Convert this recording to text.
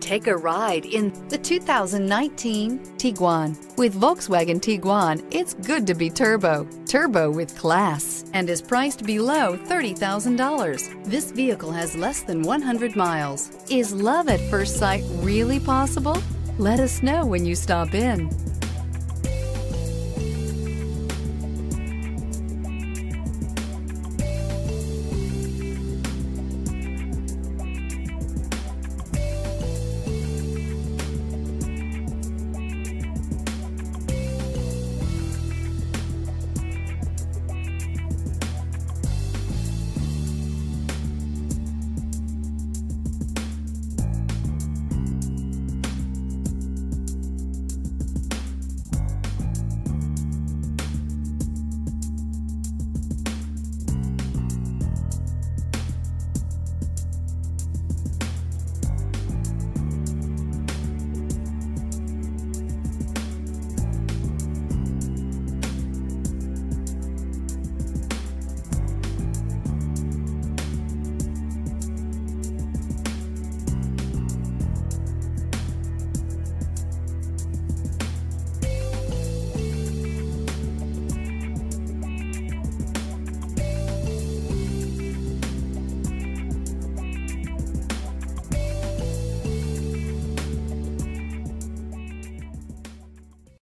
Take a ride in the 2019 Tiguan. With Volkswagen Tiguan, it's good to be turbo. Turbo with class, and is priced below $30,000. This vehicle has less than 100 miles. Is love at first sight really possible? Let us know when you stop in.